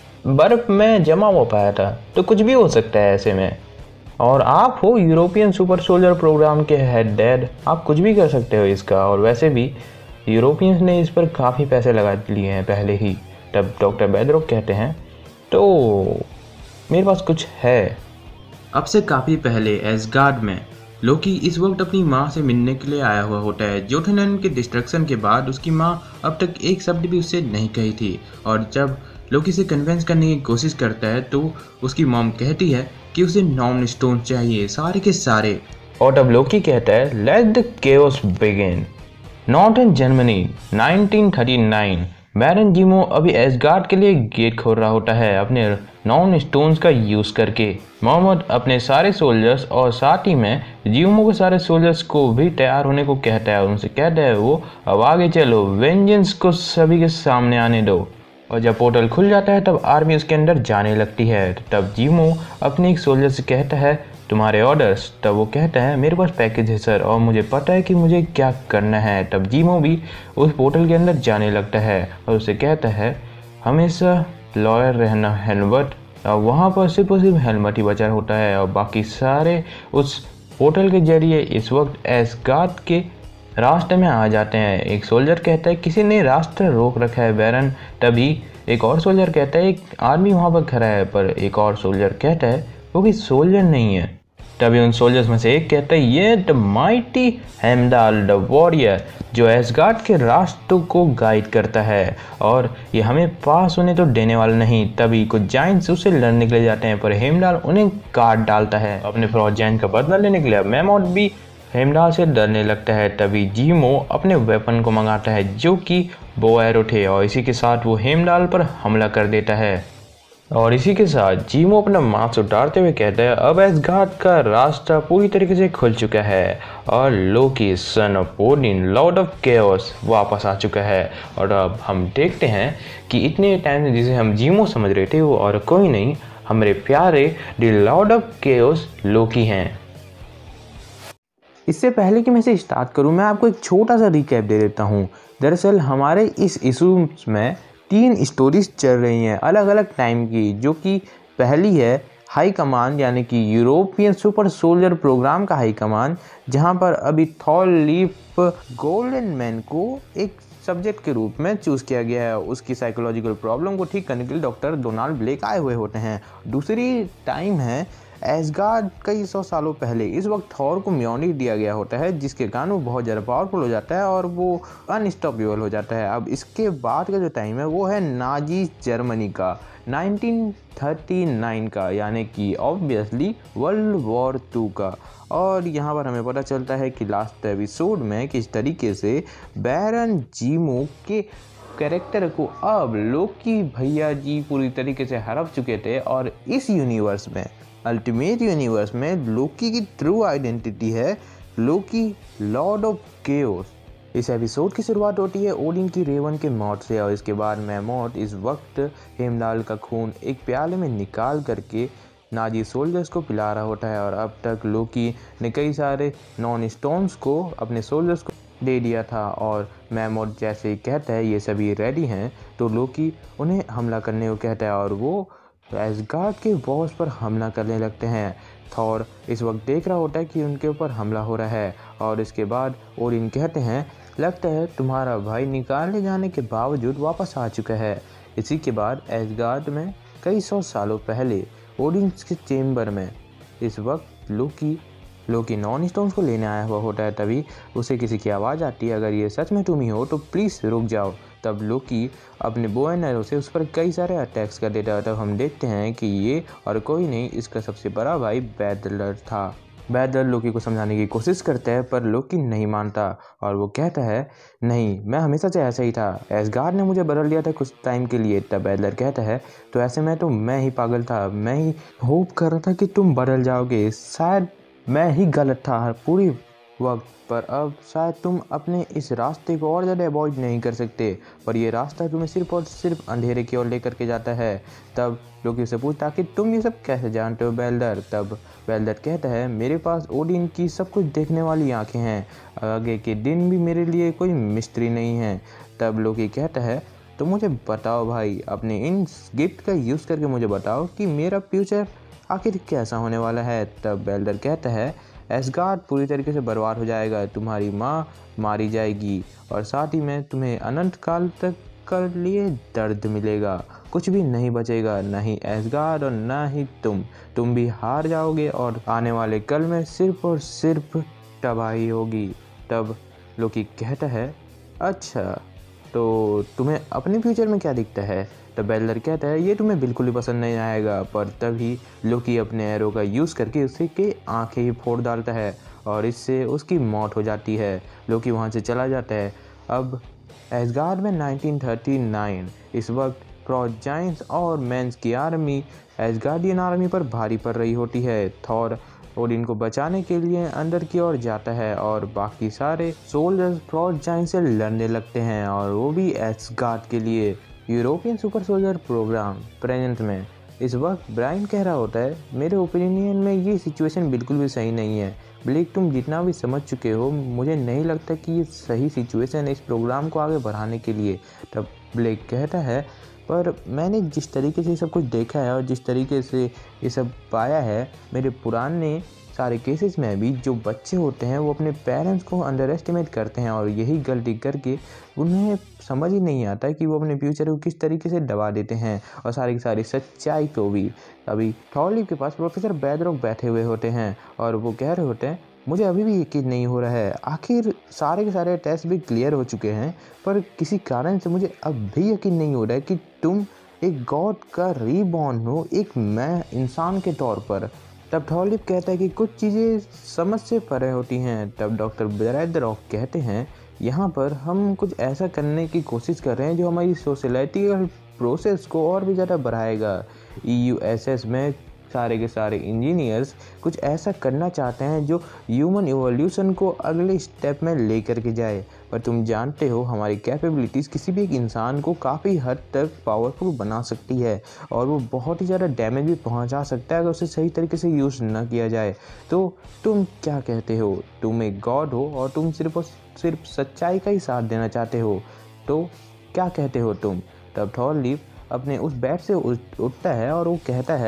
बर्फ में जमा हो पाया था, तो कुछ भी हो सकता है ऐसे में। और आप हो यूरोपियन सुपर सोल्जर प्रोग्राम के हेड डैड, आप कुछ भी कर सकते हो इसका, और वैसे भी यूरोपियंस ने इस पर काफ़ी पैसे लगा लिए हैं पहले ही। तब डॉक्टर बेदरॉक कहते हैं तो मेरे पास कुछ है। अब से काफ़ी पहले एसगार्ड में लोकी इस वक्त अपनी माँ से मिलने के लिए आया हुआ होता है। जोटुलैंड के डिस्ट्रक्शन के बाद उसकी माँ अब तक एक शब्द भी उससे नहीं कही थी, और जब लोकी से कन्विंस करने की कोशिश करता है तो उसकी मॉम कहती है कि उसे नॉन स्टोन चाहिए सारे के सारे। और तब लोकी कहता है let the chaos begin. Not in Germany nineteen thirty nine Baron Zemo अभी एसगार्ड के लिए गेट खोल रहा होता है अपने नॉन स्टोन्स का यूज़ करके। मोहम्मद अपने सारे सोल्जर्स और साथ ही में जीमो के सारे सोल्जर्स को भी तैयार होने को कहता है, उनसे कहता है वो अब आगे चलो, वेंजेंस को सभी के सामने आने दो। और जब पोर्टल खुल जाता है तब आर्मी उसके अंदर जाने लगती है। तब जीमो अपने एक सोल्जर से कहता है तुम्हारे ऑर्डर्स। तब वो कहता है मेरे पास पैकेज है सर, और मुझे पता है कि मुझे क्या करना है। तब जीमो भी उस पोर्टल के अंदर जाने लगता है और उसे कहता है हमेशा लॉयर रहना हेलमेट, और वहाँ पर सिर्फ और सिर्फ हेलमेट ही बचा होता है, और बाकी सारे उस पोर्टल के जरिए इस वक्त एसगार्ड के रास्ते में आ जाते हैं। एक सोल्जर कहता है किसी ने रास्ता रोक रखा है बैरन। तभी एक और सोल्जर कहता है एक आर्मी वहाँ पर खड़ा है, पर एक और सोल्जर कहता है वो कि सोल्जर नहीं है। तभी उन सोल्जर्स में से एक कहता है ये the mighty Heimdall the warrior जो एसगार्ड के रास्तों को गाइड करता है, और ये हमें पास होने तो देने वाला नहीं। तभी कुछ जाइंट्स उससे लड़ने के लिए जाते हैं, पर हेमडाल उन्हें काट डालता है। अपने फ्रॉड जाइंट का बदला लेने के लिए मैमोथ भी हेमडाल से डरने लगता है। तभी जीमो अपने वेपन को मंगाता है जो कि बो एरो थे, और इसी के साथ वो हेमडाल पर हमला कर देता है। और इसी के साथ जीमो अपना मास्क उतारते हुए कहता है अब एसगार्ड का रास्ता पूरी तरीके से खुल चुका है, और Loki son of Odin lord of chaos वापस आ चुका है। और अब हम देखते हैं कि इतने टाइम से जिसे हम जीमो समझ रहे थे वो और कोई नहीं, हमारे प्यारे the lord of chaos Loki हैं। इससे पहले कि मैं इसे स्टार्ट करूं, मैं आपको एक छोटा सा रिकैप दे देता हूं। दरअसल हमारे इस इशू में तीन स्टोरीज चल रही हैं अलग अलग टाइम की, जो कि पहली है हाई कमान यानी कि यूरोपियन सुपर सोल्जर प्रोग्राम का हाई कमान, जहां पर अभी थॉर लीफ गोल्डन मैन को एक सब्जेक्ट के रूप में चूज़ किया गया है। उसकी साइकोलॉजिकल प्रॉब्लम को ठीक करने के लिए डॉक्टर डोनाल्ड ब्लेक आए हुए होते हैं। दूसरी टाइम है एसगार्ड कई सौ सालों पहले। इस वक्त थॉर को म्योनिक दिया गया होता है, जिसके कारण वो बहुत ज़्यादा पावरफुल हो जाता है और वो अनस्टॉपेबल हो जाता है। अब इसके बाद का जो टाइम है वो है नाजी जर्मनी का, नाइनटीन थर्टी नाइन का, यानी कि ऑब्वियसली वर्ल्ड वॉर टू का। और यहाँ पर हमें पता चलता है कि लास्ट एपिसोड में किस तरीके से बैरन जीमो के कैरेक्टर को अब लोकी भैया जी पूरी तरीके से हड़प चुके थे। और इस यूनिवर्स में, अल्टीमेट यूनिवर्स में, लोकी की ट्रू आइडेंटिटी है लोकी लॉर्ड ऑफ केओस। इस एपिसोड की शुरुआत होती है ओडिन की रेवन के मौत से, और इसके बाद मैमोथ इस वक्त हेमदाल का खून एक प्याले में निकाल करके नाजी सोल्जर्स को पिला रहा होता है। और अब तक लोकी ने कई सारे नॉन स्टोन्स को अपने सोल्जर्स को दे दिया था, और मैमोथ जैसे ही कहता है ये सभी रेडी हैं, तो लोकी उन्हें हमला करने को कहता है और वो एसगार्ड के बॉस पर हमला करने लगते हैं। थॉर इस वक्त देख रहा होता है कि उनके ऊपर हमला हो रहा है, और इसके बाद ओडिन कहते हैं लगता है तुम्हारा भाई निकाले जाने के बावजूद वापस आ चुका है। इसी के बाद एसगार्ड में कई सौ सालों पहले ओडिन के चेम्बर में इस वक्त लोकी लोकी नॉन स्टोन्स को लेने आया हुआ होता है। तभी उसे किसी की आवाज़ आती है, अगर ये सच में तुम ही हो तो प्लीज़ रुक जाओ। तब लोकी अपने बो एंड एरो से उस पर कई सारे अटैक्स कर देता है। तब हम देखते हैं कि ये और कोई नहीं, इसका सबसे बड़ा भाई बैदलर था। बैदलर लोकी को समझाने की कोशिश करता है, पर लोकी नहीं मानता और वो कहता है नहीं, मैं हमेशा से ऐसा ही था, एसगार्ड ने मुझे बदल दिया था कुछ टाइम के लिए। तब बैदलर कहता है तो ऐसे में तो मैं ही पागल था, मैं ही होप कर रहा था कि तुम बदल जाओगे, शायद मैं ही गलत था पूरी वक्त, पर अब शायद तुम अपने इस रास्ते को और ज़्यादा अवॉइड नहीं कर सकते, पर ये रास्ता तुम्हें सिर्फ और सिर्फ अंधेरे की ओर लेकर के जाता है। तब लोकी उसे पूछता कि तुम ये सब कैसे जानते हो बैदलर। तब बैदलर कहता है मेरे पास ओडिन की सब कुछ देखने वाली आंखें हैं, आगे के दिन भी मेरे लिए कोई मिस्ट्री नहीं है। तब लोकी कहता है तो मुझे बताओ भाई, अपने इन गिफ्ट का यूज़ करके मुझे बताओ कि मेरा फ्यूचर आखिर कैसा होने वाला है। तब बैदलर कहता है एसगार्ड पूरी तरीके से बर्बाद हो जाएगा, तुम्हारी माँ मारी जाएगी और साथ ही में तुम्हें अनंत काल तक कर लिए दर्द मिलेगा, कुछ भी नहीं बचेगा, ना ही एसगार्ड और ना ही तुम तुम भी हार जाओगे और आने वाले कल में सिर्फ और सिर्फ तबाही होगी। तब लोकी कहता है अच्छा तो तुम्हें अपने फ्यूचर में क्या दिखता है। तब बैदलर कहता है ये तुम्हें बिल्कुल ही पसंद नहीं आएगा, पर तभी लोकी अपने एरो का यूज़ करके उसे के आंखें ही फोड़ डालता है और इससे उसकी मौत हो जाती है। लोकी वहाँ से चला जाता है। अब एसगार्ड में नाइनटीन थर्टी नाइन इस वक्त फ्रॉस्ट जायंट्स और मेंस की आर्मी एसगार्डियन आर्मी पर भारी पड़ रही होती है। थॉर ओडिन को बचाने के लिए अंदर की ओर जाता है और बाकी सारे सोल्जर्स फ्रॉस्ट जायंट से लड़ने लगते हैं, और वो भी एसगार्ड के लिए। European super soldier program present में इस वक्त ब्रायन कह रहा होता है मेरे ओपिनियन में ये सिचुएशन बिल्कुल भी सही नहीं है। ब्लेक तुम जितना भी समझ चुके हो, मुझे नहीं लगता कि ये सही सिचुएशन है इस प्रोग्राम को आगे बढ़ाने के लिए। तब ब्लेक कहता है पर मैंने जिस तरीके से सब कुछ देखा है और जिस तरीके से ये सब पाया है, मेरे पुराने सारे केसेस में भी जो बच्चे होते हैं वो अपने पेरेंट्स को अंडर एस्टिमेट करते हैं और यही गलती करके उन्हें समझ ही नहीं आता कि वो अपने फ्यूचर को किस तरीके से दबा देते हैं और सारी की सारी सच्चाई को भी। अभी थॉर लीफ के पास प्रोफेसर बैदरॉक बैठे हुए होते हैं और वो कह रहे होते हैं मुझे अभी भी यकीन नहीं हो रहा है, आखिर सारे के सारे टेस्ट भी क्लियर हो चुके हैं, पर किसी कारण से मुझे अब भी यकीन नहीं हो रहा है कि तुम एक गॉड का रीबॉर्न हो, एक मैं इंसान के तौर पर। तब थॉर लीफ कहता है कि कुछ चीज़ें समझ से परे होती हैं। तब डॉक्टर बैदरॉक कहते हैं यहाँ पर हम कुछ ऐसा करने की कोशिश कर रहे हैं जो हमारी सोशलिटिकल प्रोसेस को और भी ज़्यादा बढ़ाएगा। ई यू एस एस में सारे के सारे इंजीनियर्स कुछ ऐसा करना चाहते हैं जो ह्यूमन इवोल्यूशन को अगले स्टेप में लेकर के जाए, पर तुम जानते हो हमारी कैपेबिलिटीज़ किसी भी एक इंसान को काफ़ी हद तक पावरफुल बना सकती है और वो बहुत ही ज़्यादा डैमेज भी पहुंचा सकता है अगर उसे सही तरीके से यूज़ ना किया जाए। तो तुम क्या कहते हो, तुम एक गॉड हो और तुम सिर्फ और सिर्फ सच्चाई का ही साथ देना चाहते हो, तो क्या कहते हो तुम। तब थॉर लीफ अपने उस बेड से उठता है और वो कहता है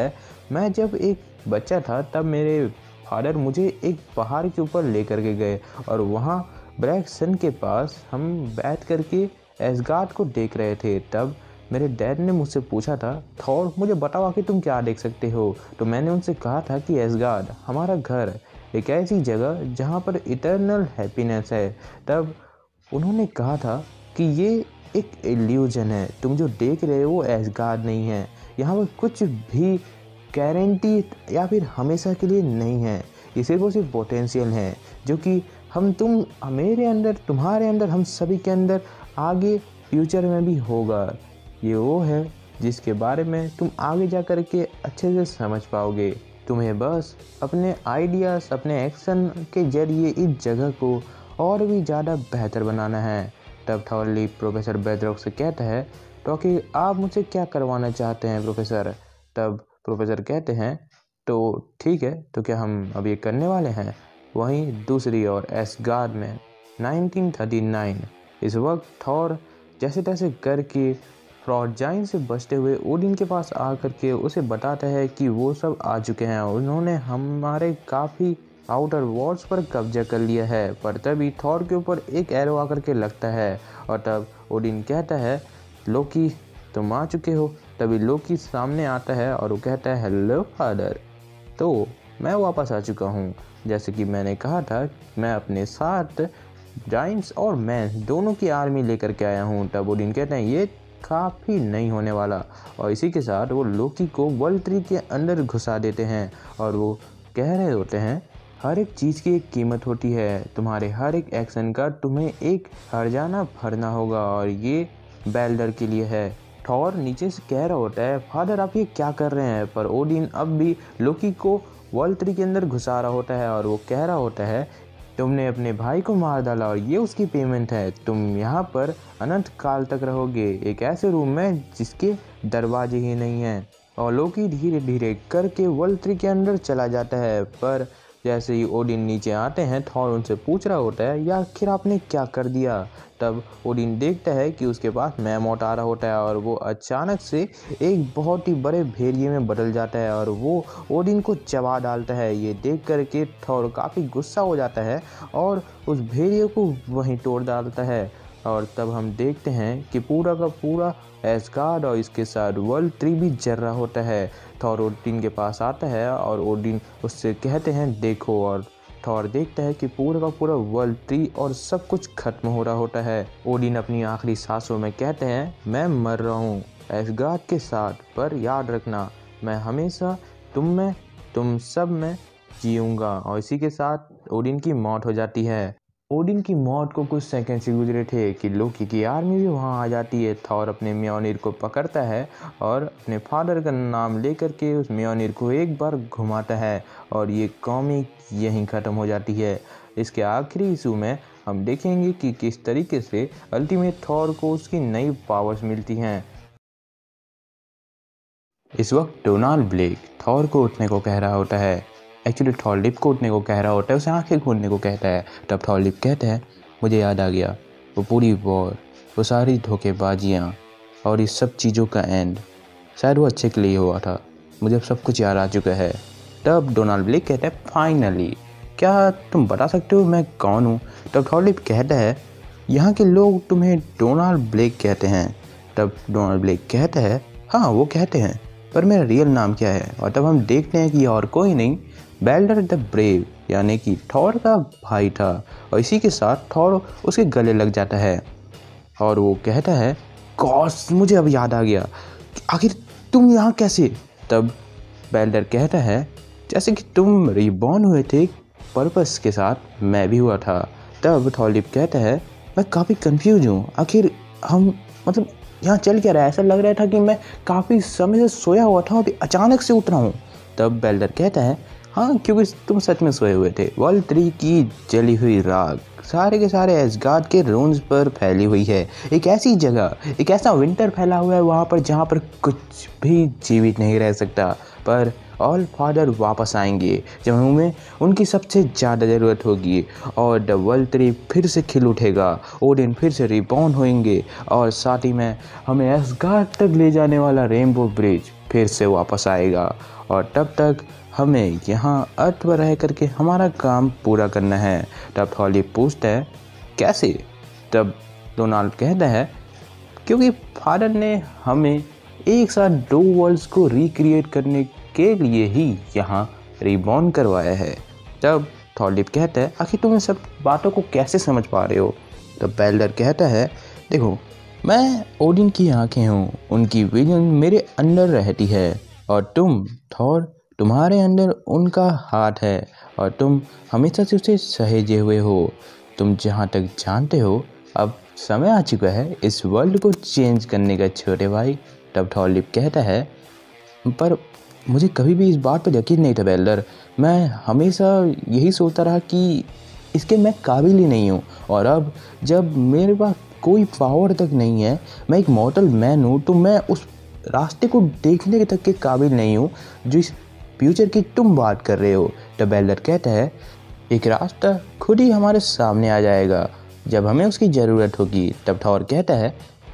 मैं जब एक बच्चा था तब मेरे फादर मुझे एक पहाड़ के ऊपर लेकर के गए और वहाँ ब्लैक सन के पास हम बैठ करके एसगार्ड को देख रहे थे। तब मेरे डैड ने मुझसे पूछा था, थॉर मुझे बताओ आखिर तुम क्या देख सकते हो। तो मैंने उनसे कहा था कि एसगार्ड हमारा घर, एक ऐसी जगह जहाँ पर इटर्नल हैप्पीनेस है। तब उन्होंने कहा था कि ये एक इल्यूजन है, तुम जो देख रहे हो वो एसगार्ड नहीं है, यहाँ पर कुछ भी गारंटी या फिर हमेशा के लिए नहीं है, ये सिर्फ और सिर्फ पोटेंशियल है जो कि हम तुम मेरे अंदर, तुम्हारे अंदर, हम सभी के अंदर आगे फ्यूचर में भी होगा। ये वो है जिसके बारे में तुम आगे जा कर के अच्छे से समझ पाओगे। तुम्हें बस अपने आइडियाज़, अपने एक्शन के जरिए इस जगह को और भी ज़्यादा बेहतर बनाना है। तब थॉरली प्रोफेसर बेथरॉक से कहता है, तो कि आप मुझसे क्या करवाना चाहते हैं प्रोफेसर। तब प्रोफेसर कहते हैं, तो ठीक है, तो क्या हम अब ये करने वाले हैं। वहीं दूसरी ओर एसगार्ड में नाइनटीन थर्टी नाइन इस वक्त थॉर जैसे तैसे करके फ्रॉडजाइन से बचते हुए ओडिन के पास आकर के उसे बताता है कि वो सब आ चुके हैं, उन्होंने हमारे काफ़ी आउटर वॉल्स पर कब्जा कर लिया है। पर तभी थॉर के ऊपर एक एरो आकर के लगता है और तब ओडिन कहता है, लोकी तुम आ चुके हो। तभी लोकी सामने आता है और वो कहता है, हेलो फादर, तो मैं वापस आ चुका हूँ। जैसे कि मैंने कहा था, मैं अपने साथ जाइंट्स और मैं दोनों की आर्मी लेकर के आया हूँ। तब ओडिन कहते हैं, ये काफ़ी नहीं होने वाला। और इसी के साथ वो लोकी को वर्ल्ड ट्री के अंदर घुसा देते हैं और वो कह रहे होते हैं, हर एक चीज़ की एक कीमत होती है, तुम्हारे हर एक एक्शन का तुम्हें एक हर्जाना भरना होगा और ये बेल्डर के लिए है। थॉर नीचे से कह रहा होता है, फादर आप ये क्या कर रहे हैं। पर ओडिन अब भी लोकी को वर्ल्ड ट्री के अंदर घुसा रहा होता है और वो कह रहा होता है, तुमने अपने भाई को मार डाला और ये उसकी पेमेंट है, तुम यहाँ पर अनंत काल तक रहोगे, एक ऐसे रूम में जिसके दरवाजे ही नहीं हैं। और लोकी धीरे धीरे करके वर्ल्ड ट्री के अंदर चला जाता है। पर जैसे ही ओडिन नीचे आते हैं, थॉर उनसे पूछ रहा होता है, या आखिर आपने क्या कर दिया। तब ओडिन देखता है कि उसके पास मैमोथ आ रहा होता है और वो अचानक से एक बहुत ही बड़े भेड़िए में बदल जाता है और वो ओडिन को चबा डालता है। ये देख करके थॉर काफ़ी गुस्सा हो जाता है और उस भेड़िए को वहीं तोड़ डालता है। और तब हम देखते हैं कि पूरा का पूरा एसगार्ड और इसके साथ वर्ल्ड ट्री भी जल रहा होता है। थॉर ओडिन के पास आता है और ओडिन उससे कहते हैं, देखो। और थॉर देखता है कि पूरा का पूरा वर्ल्ड ट्री और सब कुछ खत्म हो रहा होता है। ओडिन अपनी आखिरी सांसों में कहते हैं, मैं मर रहा हूँ एसगार्ड के साथ, पर याद रखना मैं हमेशा तुम में, तुम सब में जीऊँगा। और इसी के साथ ओडिन की मौत हो जाती है। ओडिन की मौत को कुछ सेकंड से गुजरे थे कि लोकी की आर्मी भी वहाँ आ जाती है। थॉर अपने म्योनिर को पकड़ता है और अपने फादर का नाम लेकर के उस म्योनिर को एक बार घुमाता है और ये कॉमिक यहीं ख़त्म हो जाती है। इसके आखिरी इशू में हम देखेंगे कि किस तरीके से अल्टीमेट थॉर को उसकी नई पावर्स मिलती हैं। इस वक्त डोनाल्ड ब्लेक थॉर को उठने को कह रहा होता है। एक्चुअली थॉर लिप को उठने को कह रहा होता है, उसे आंखें खोलने को कहता है। तब थॉर लिप कहते हैं, मुझे याद आ गया, वो पूरी वॉर, वो सारी धोखेबाजियाँ और इस सब चीज़ों का एंड शायद वो अच्छे के लिए हुआ था, मुझे अब सब कुछ याद आ चुका है। तब डोनाल्ड ब्लेक कहता है, फाइनली, क्या तुम बता सकते हो मैं कौन हूँ। तब थॉर लिप कहता है, यहाँ के लोग तुम्हें डोनाल्ड ब्लेक कहते हैं। तब डोनाल्ड ब्लेक कहता है, हाँ वो कहते हैं, पर मेरा रियल नाम क्या है। और तब हम देखते हैं कि और कोई नहीं, बेल्डर द ब्रेव, यानी कि थॉर का भाई था। और इसी के साथ थॉर उसके गले लग जाता है और वो कहता है, गॉस मुझे अब याद आ गया, आखिर तुम यहाँ कैसे। तब बेल्डर कहता है, जैसे कि तुम रिबॉर्न हुए थे पर्पस के साथ, मैं भी हुआ था। तब थॉर लिप कहता है, मैं काफ़ी कंफ्यूज हूँ, आखिर हम मतलब यहाँ चल क्या रहा है। ऐसा लग रहा था कि मैं काफ़ी समय से सोया हुआ था और अचानक से उतरा हूँ। तब बेल्डर कहता है, हाँ क्योंकि तुम सच में सोए हुए थे। वर्ल्ड ट्री की जली हुई राख सारे के सारे एसगार्ड के रून्स पर फैली हुई है। एक ऐसी जगह, एक ऐसा विंटर फैला हुआ है वहाँ पर जहाँ पर कुछ भी जीवित नहीं रह सकता। पर ऑल फादर वापस आएंगे जब हमें उनकी सबसे ज़्यादा ज़रूरत होगी और द वर्ल्ड ट्री फिर से खिल उठेगा, ओडिन फिर से रिबॉर्न होंगे और साथ ही में हमें एसगार्ड तक ले जाने वाला रेनबो ब्रिज फिर से वापस आएगा और तब तक हमें यहाँ अर्थ पर रह करके हमारा काम पूरा करना है। तब थॉली पूछता है कैसे? तब डोनाल्ड कहता है क्योंकि फादर ने हमें एक साथ दो वर्ल्ड्स को रिक्रिएट करने के लिए ही यहाँ रिबॉर्न करवाया है। तब थॉलिप कहता है आखिर तुम इन सब बातों को कैसे समझ पा रहे हो? तब बेल्डर कहता है देखो, मैं ओडिन की आंखें हूँ, उनकी विजन मेरे अंदर रहती है, और तुम थॉर, तुम्हारे अंदर उनका हाथ है और तुम हमेशा से उसे सहेजे हुए हो। तुम जहाँ तक जानते हो अब समय आ चुका है इस वर्ल्ड को चेंज करने का छोटे भाई। तब थॉलिप कहता है पर मुझे कभी भी इस बात पर यकीन नहीं था बेल्डर, मैं हमेशा यही सोचता रहा कि इसके मैं काबिल ही नहीं हूँ, और अब जब मेरे पास कोई पावर तक नहीं है, मैं एक मॉर्टल मैन हूँ, तो मैं उस रास्ते को देखने तक के काबिल नहीं हूँ जो इस फ्यूचर की तुम बात कर रहे हो। तब बेल्डर कहता है एक रास्ता खुद ही हमारे सामने आ जाएगा जब हमें उसकी ज़रूरत होगी। तब थॉर कहता है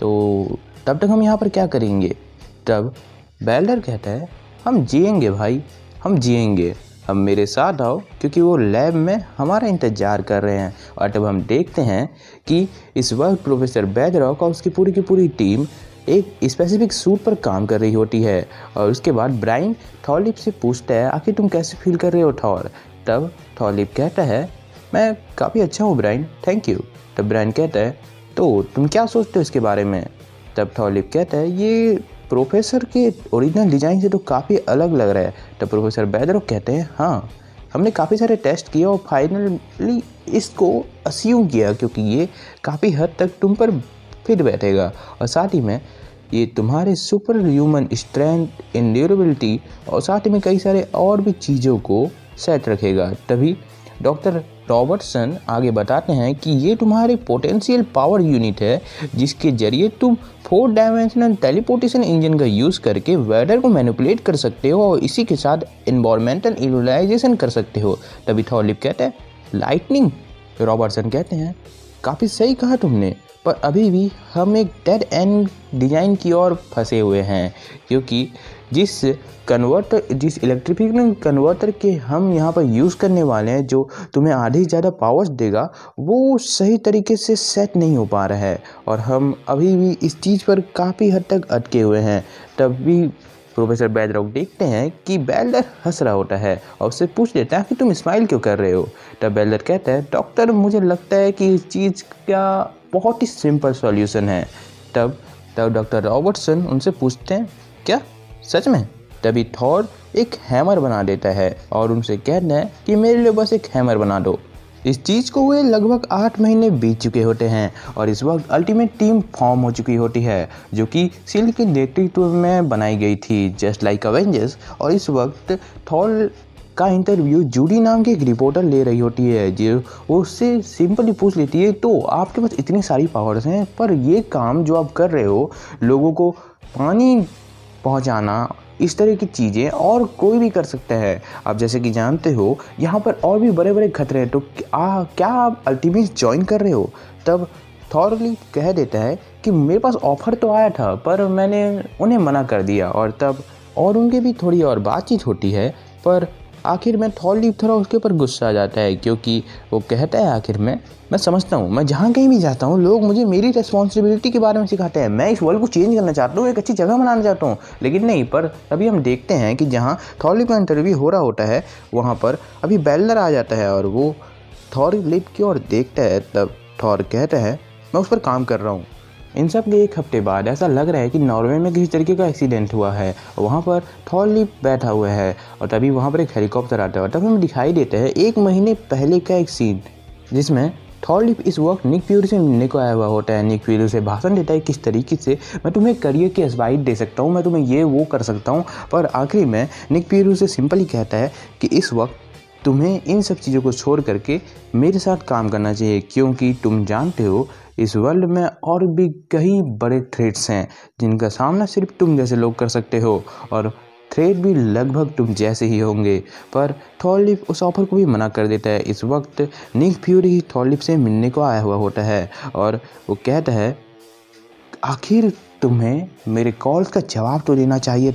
तो तब तक हम यहाँ पर क्या करेंगे? तब बेल्डर कहता है हम जिएंगे भाई, हम जिएंगे, हम मेरे साथ आओ, क्योंकि वो लैब में हमारा इंतज़ार कर रहे हैं। और तब हम देखते हैं कि इस वक्त प्रोफेसर बेदरॉक और उसकी पूरी की पूरी टीम एक स्पेसिफिक सूट पर काम कर रही होती है। और उसके बाद ब्राइन थॉलिप से पूछता है आखिर तुम कैसे फील कर रहे हो थॉर? तब थॉलिप कहता है मैं काफ़ी अच्छा हूँ ब्राइन, थैंक यू। तब ब्राइन कहता है तो तुम क्या सोचते हो इसके बारे में? तब थॉलिप कहता है ये प्रोफेसर के ओरिजिनल डिज़ाइन से तो काफ़ी अलग लग रहा है। तब प्रोफेसर बेदरॉक कहते हैं हाँ, हमने काफ़ी सारे टेस्ट किए और फाइनली इसको अस्यूम किया क्योंकि ये काफ़ी हद तक तुम पर फिट बैठेगा, और साथ ही में ये तुम्हारे सुपर ह्यूमन स्ट्रेंथ, इंड्यूरेबिलिटी और साथ ही में कई सारे और भी चीज़ों को सेट रखेगा। तभी डॉक्टर रॉबर्टसन आगे बताते हैं कि ये तुम्हारे पोटेंशियल पावर यूनिट है जिसके जरिए तुम फोर डायमेंशनल टेलीपोर्टेशन इंजन का यूज़ करके वेदर को मैनिपुलेट कर सकते हो और इसी के साथ एनवायरमेंटल इक्वलाइजेशन कर सकते हो। तभी थॉलिप कहता है लाइटनिंग। रॉबर्टसन कहते हैं काफ़ी सही कहा तुमने, पर अभी भी हम एक डेड एंड डिज़ाइन की ओर फंसे हुए हैं, क्योंकि जिस कन्वर्टर जिस इलेक्ट्रिफिकेशन कन्वर्टर के हम यहाँ पर यूज़ करने वाले हैं जो तुम्हें आधी ज़्यादा पावर्स देगा, वो सही तरीके से सेट नहीं हो पा रहा है और हम अभी भी इस चीज़ पर काफ़ी हद तक अटके हुए हैं। तब भी प्रोफेसर बेदरॉक देखते हैं कि बेल्डर हंस रहा होता है और उससे पूछ लेता है कि तुम स्माइल क्यों कर रहे हो? तब बेल्डर कहता है डॉक्टर मुझे लगता है कि इस चीज़ का बहुत ही सिंपल सॉल्यूशन है। तब तब डॉक्टर रॉबर्टसन उनसे पूछते हैं क्या सच में? तभी थॉर एक हैमर बना देता है और उनसे कहना है कि मेरे लिए बस एक हैमर बना दो। इस चीज़ को हुए लगभग आठ महीने बीत चुके होते हैं और इस वक्त अल्टीमेट टीम फॉर्म हो चुकी होती है जो कि सिल्क के नेतृत्व में बनाई गई थी जस्ट लाइक अवेंजर्स। और इस वक्त थॉर का इंटरव्यू जूडी नाम की एक रिपोर्टर ले रही होती है जो वो उससे सिंपली पूछ लेती है तो आपके पास इतनी सारी पावर्स हैं पर ये काम जो आप कर रहे हो, लोगों को पानी पहुंचाना, इस तरह की चीज़ें और कोई भी कर सकता है। आप जैसे कि जानते हो यहाँ पर और भी बड़े बड़े खतरे हैं, तो आ, क्या आप अल्टीमेट ज्वाइन कर रहे हो? तब थॉरली कह देता है कि मेरे पास ऑफ़र तो आया था पर मैंने उन्हें मना कर दिया। और तब और उनकी भी थोड़ी और बातचीत होती है, पर आखिर में थॉरली थोड़ा उसके ऊपर गुस्सा आ जाता है क्योंकि वो कहता है आखिर में मैं समझता हूँ, मैं जहाँ कहीं भी जाता हूँ लोग मुझे मेरी रिस्पॉन्सिबिलिटी के बारे में सिखाते हैं, मैं इस वर्ल्ड को चेंज करना चाहता हूँ, एक अच्छी जगह बनाना चाहता हूँ, लेकिन नहीं। पर अभी हम देखते हैं कि जहाँ थॉरली का इंटरव्यू हो रहा होता है वहाँ पर अभी बेल्डर आ जाता है और वो थॉरली की ओर देखता है। तब थॉर कहता है मैं उस पर काम कर रहा हूँ। इन सब के एक हफ्ते बाद ऐसा लग रहा है कि नॉर्वे में किसी तरीके का एक्सीडेंट हुआ है, वहाँ पर थॉरली बैठा हुआ है और तभी वहाँ पर एक हेलीकॉप्टर आता है और तभी हमें दिखाई देता है एक महीने पहले का एक सीन जिसमें थॉरली इस वक्त निक फ्यूरी से मिलने को आया हुआ होता है। निक फ्यूरी से भाषण देता है किस तरीके से मैं तुम्हें करियर की एडवाइस दे सकता हूँ, मैं तुम्हें ये वो कर सकता हूँ, पर आखिरी में निक फ्यूरी से सिंपली कहता है कि इस वक्त तुम्हें इन सब चीज़ों को छोड़ करके मेरे साथ काम करना चाहिए, क्योंकि तुम जानते हो इस वर्ल्ड में और भी कई बड़े थ्रेट्स हैं जिनका सामना सिर्फ तुम जैसे लोग कर सकते हो और थ्रेट भी लगभग तुम जैसे ही होंगे। पर थॉरलिप उस ऑफर को भी मना कर देता है। इस वक्त निक फ्यूरी थॉरलिप से मिलने को आया हुआ होता है और वो कहता है आखिर तुम्हें मेरे कॉल्स का जवाब तो देना चाहिए था,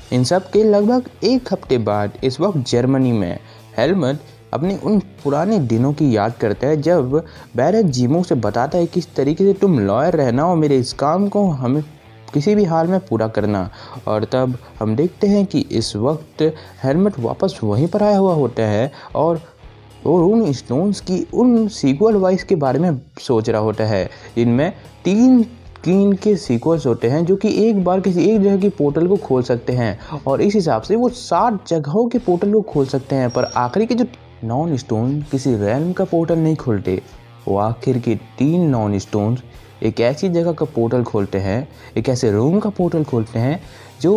इन सब के लगभग एक हफ्ते बाद इस वक्त जर्मनी में हेलमट अपने उन पुराने दिनों की याद करता है जब बैरक जीमो से बताता है किस तरीके से तुम लॉयर रहना और मेरे इस काम को हमें किसी भी हाल में पूरा करना। और तब हम देखते हैं कि इस वक्त हेलमट वापस वहीं पर आया हुआ होता है और और उन स्टोन्स की उन सीक्वल वाइज के बारे में सोच रहा होता है। इनमें तीन क्लीन के सीक्वल्स होते हैं जो कि एक बार किसी एक जगह की पोर्टल को खोल सकते हैं और इस हिसाब से वो सात जगहों के पोर्टल को खोल सकते हैं, पर आखिरी के जो नॉन स्टोन किसी रैल्म का पोर्टल नहीं खोलते। वो आखिर के तीन नॉन स्टोन्स एक ऐसी जगह का पोर्टल खोलते हैं, एक ऐसे रूम का पोर्टल खोलते हैं जो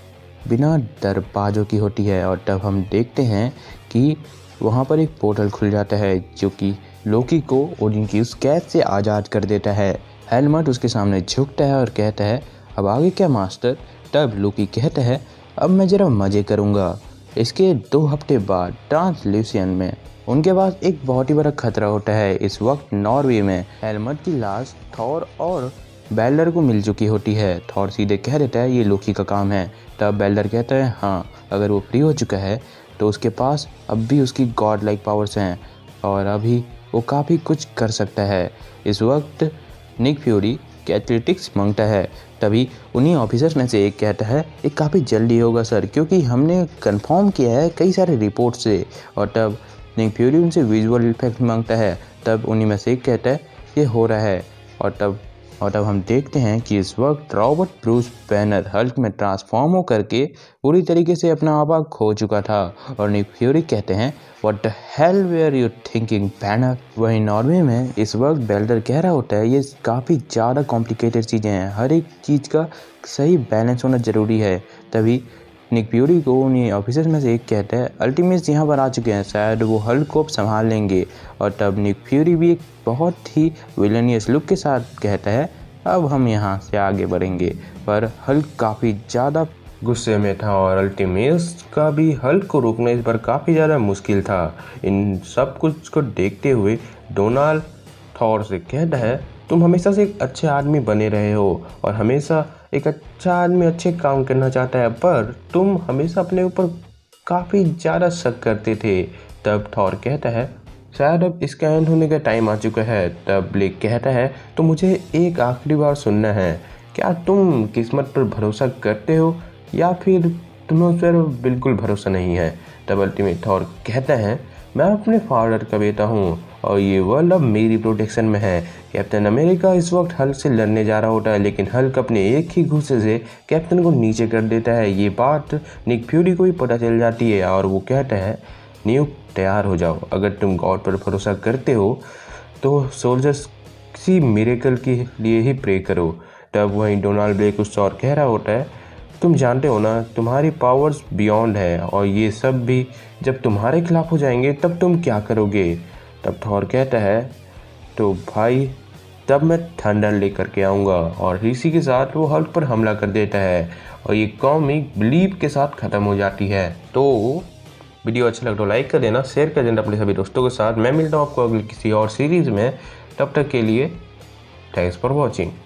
बिना दरवाजों की होती है। और तब हम देखते हैं कि वहाँ पर एक पोर्टल खुल जाता है जो कि लोकी को ओडिन की उस कैद से आज़ाद कर देता है। हेलमट उसके सामने झुकता है और कहता है अब आगे क्या मास्टर। तब लोकी कहता है अब मैं ज़रा मज़े करूँगा। इसके दो हफ्ते बाद ट्रांसल्यूसियन में उनके पास एक बहुत ही बड़ा खतरा होता है। इस वक्त नॉर्वे में हेलमट की लाश थॉर और बेल्डर को मिल चुकी होती है। थॉर सीधे कह देता है ये लोकी का काम है। तब बेल्डर कहता है हाँ, अगर वो फ्री हो चुका है तो उसके पास अब भी उसकी गॉड लाइक पावर्स हैं और अभी वो काफ़ी कुछ कर सकता है। इस वक्त निक फ्यूरी एथलेटिक्स मांगता है। तभी उन्हीं ऑफिसर्स में से एक कहता है ये काफ़ी जल्दी होगा सर, क्योंकि हमने कंफर्म किया है कई सारे रिपोर्ट से। और तब निक फ्यूरी उनसे विजुअल इफेक्ट मांगता है। तब उन्हीं में से एक कहता है ये हो रहा है। और तब और तब हम देखते हैं कि इस वक्त रॉबर्ट ब्रूस बैनर हल्क में ट्रांसफॉर्म हो करके पूरी तरीके से अपना आवाज़ खो चुका था। और निक फ्यूरी कहते हैं what the hell were you thinking Banner. वहीं नॉर्वे में इस वक्त बेल्डर कह रहा होता है ये काफ़ी ज़्यादा कॉम्प्लिकेटेड चीज़ें हैं, हर एक चीज़ का सही बैलेंस होना ज़रूरी है। तभी निक फ्यूरी को उन्हीं ऑफिसर्स में से एक कहता है अल्टीमेट्स यहाँ पर आ चुके हैं, शायद वो हल्क को संभाल लेंगे। और तब निक फ्यूरी भी एक बहुत ही विलेनियस लुक के साथ कहता है अब हम यहाँ से आगे बढ़ेंगे। पर हल्क काफ़ी ज़्यादा गुस्से में था और अल्टीमेट्स का भी हल्क को रोकना इस पर काफ़ी ज़्यादा मुश्किल था। इन सब कुछ को देखते हुए डोनाल्ड थॉर से कहता है तुम हमेशा से एक अच्छे आदमी बने रहे हो और हमेशा एक अच्छा आदमी अच्छे काम करना चाहता है, पर तुम हमेशा अपने ऊपर काफ़ी ज़्यादा शक करते थे। तब थॉर कहता है शायद अब इसका एंड होने का टाइम आ चुका है। तब ब्लेक कहता है तो मुझे एक आखिरी बार सुनना है, क्या तुम किस्मत पर भरोसा करते हो या फिर तुम्हें उस पर बिल्कुल भरोसा नहीं है। तब अल्टीमेट थॉर कहता है मैं अपने फादर का बेटा हूँ और ये वर्ल्ड अब मेरी प्रोटेक्शन में है। कैप्टन अमेरिका इस वक्त हल्क से लड़ने जा रहा होता है, लेकिन हल्क अपने एक ही घुस्से से कैप्टन को नीचे कर देता है। ये बात निक फ्यूरी को ही पता चल जाती है और वो कहता है न्यूक तैयार हो जाओ, अगर तुम गॉड पर भरोसा करते हो तो सोल्जर्स किसी मिरेकल के लिए ही प्रे करो। तब वहीं डोनाल्ड ब्लेक उस और कह रहा होता है तुम जानते हो ना तुम्हारी पावर्स बियॉन्ड है और ये सब भी जब तुम्हारे खिलाफ हो जाएंगे तब तुम क्या करोगे। तब थॉर कहता है तो भाई तब मैं थंडर लेकर के आऊँगा। और इसी के साथ वो हल्क पर हमला कर देता है और ये कॉमिक बिलीव के साथ ख़त्म हो जाती है। तो वीडियो अच्छा लगे तो लाइक कर देना, शेयर कर देना अपने सभी दोस्तों के साथ। मैं मिलता हूँ आपको अगली किसी और सीरीज़ में, तब तक के लिए थैंक्स फॉर वॉचिंग।